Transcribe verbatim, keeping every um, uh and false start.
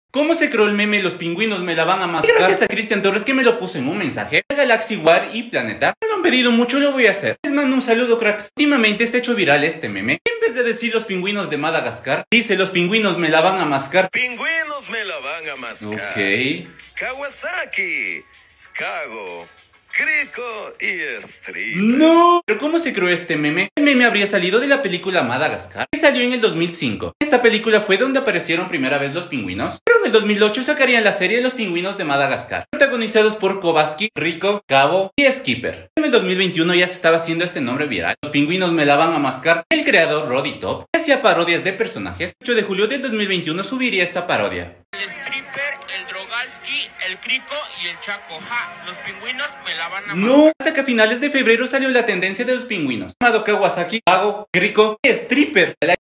¿Cómo se creó el meme Los pingüinos me la van a mascar? Gracias a Cristian Torres que me lo puso en un mensaje. Galaxy War y Planeta me lo han pedido mucho, lo voy a hacer. Les mando un saludo, cracks. Últimamente se ha hecho viral este meme. En vez de decir los pingüinos de Madagascar, dice los pingüinos me la van a mascar. Pingüinos me la van a mascar. Ok. Kawasaki, Kago, Kriko y Stripper. ¡No! ¿Pero cómo se creó este meme? El meme habría salido de la película Madagascar, que salió en el dos mil cinco. Esta película fue donde aparecieron primera vez los pingüinos, pero en el dos mil ocho sacarían la serie Los pingüinos de Madagascar, protagonizados por Kowalski, Rico, Cabo y Skipper. En el dos mil veintiuno ya se estaba haciendo este nombre viral. Los pingüinos me la van a mascar. El creador Roddy Top hacía parodias de personajes. El ocho de julio del dos mil veintiuno subiría esta parodia. El Stripper, el Drogalski, el Kriko y el Chaco. Ja, los pingüinos me la van a mascar. No, hasta que a finales de febrero salió la tendencia de los pingüinos, llamado Kawasaki, Kago, Kriko y Stripper.